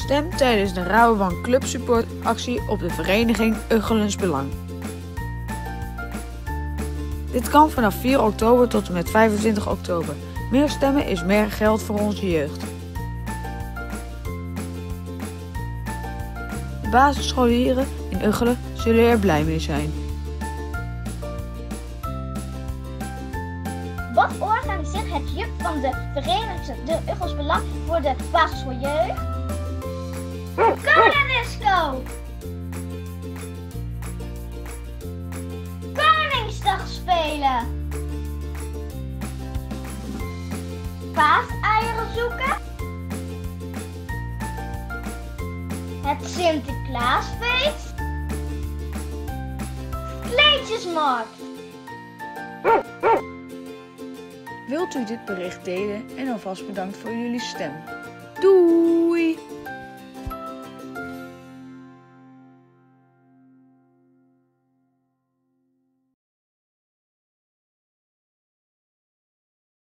Stem tijdens de Rabobank Clubsupportactie op de vereniging Ugchelens Belang. Dit kan vanaf 4 oktober tot en met 25 oktober. Meer stemmen is meer geld voor onze jeugd. De basisscholieren in Ugchelen zullen er blij mee zijn. Wat organiseert het JUP van de vereniging de Ugchelens Belang voor de basisschooljeugd? Cornerdisco! Koningsdag spelen! Paaseieren zoeken? Het Sinterklaasfeest? Kleedjesmarkt! Wilt u dit bericht delen en alvast bedankt voor jullie stem. Doei!